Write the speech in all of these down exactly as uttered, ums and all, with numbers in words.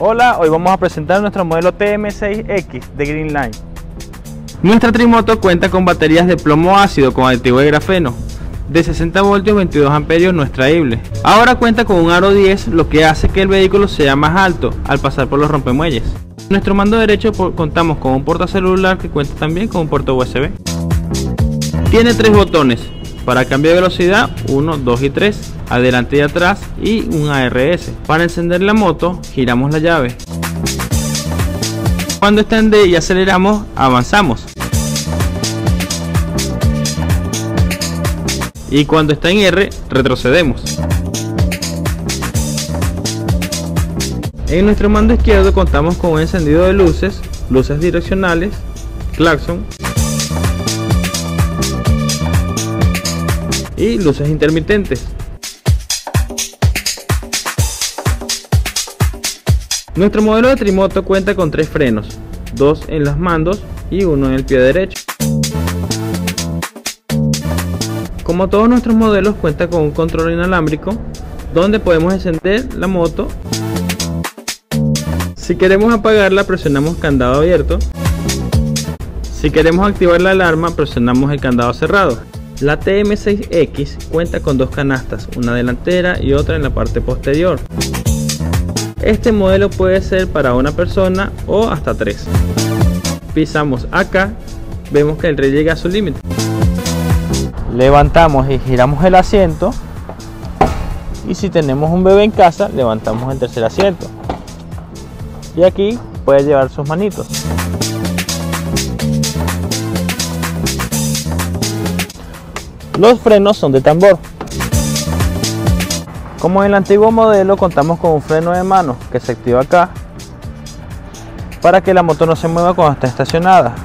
Hola, hoy vamos a presentar nuestro modelo T M seis X de Greenline. Nuestra trimoto cuenta con baterías de plomo ácido con aditivo de grafeno de sesenta voltios, veintidós amperios no extraíbles. Ahora cuenta con un aro diez, lo que hace que el vehículo sea más alto al pasar por los rompemuelles. En nuestro mando derecho contamos con un portacelular que cuenta también con un puerto U S B. Tiene tres botones para cambio de velocidad, uno, dos y tres, adelante y atrás, y un A R S. Para encender la moto giramos la llave. Cuando está en D y aceleramos, avanzamos. Y cuando está en R, retrocedemos. En nuestro mando izquierdo contamos con un encendido de luces, luces direccionales, claxon y luces intermitentes. Nuestro modelo de trimoto cuenta con tres frenos, dos en los mandos y uno en el pie derecho. Como todos nuestros modelos, cuenta con un control inalámbrico donde podemos encender la moto. Si queremos apagarla, presionamos candado abierto. Si queremos activar la alarma, presionamos el candado cerrado. La T M seis X cuenta con dos canastas, una delantera y otra en la parte posterior. Este modelo puede ser para una persona o hasta tres. Pisamos acá, vemos que el rey llega a su límite. Levantamos y giramos el asiento, y si tenemos un bebé en casa, levantamos el tercer asiento, y aquí puede llevar sus manitos. Los frenos son de tambor. Como en el antiguo modelo, contamos con un freno de mano que se activa acá para que la moto no se mueva cuando está estacionada.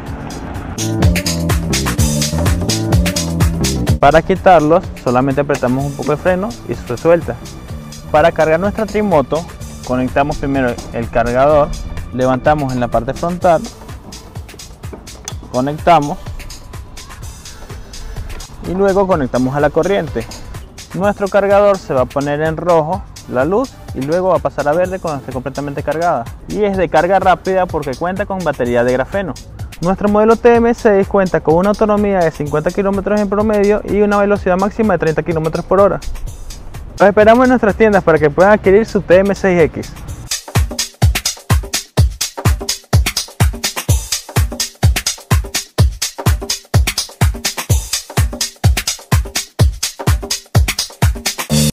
Para quitarlos, solamente apretamos un poco de freno y se suelta. Para cargar nuestra trimoto, conectamos primero el cargador, levantamos en la parte frontal, conectamos y luego conectamos a la corriente. Nuestro cargador se va a poner en rojo la luz y luego va a pasar a verde cuando esté completamente cargada. Y es de carga rápida porque cuenta con batería de grafeno. Nuestro modelo T M seis cuenta con una autonomía de cincuenta kilómetros en promedio y una velocidad máxima de treinta kilómetros por hora. Los esperamos en nuestras tiendas para que puedan adquirir su T M seis X.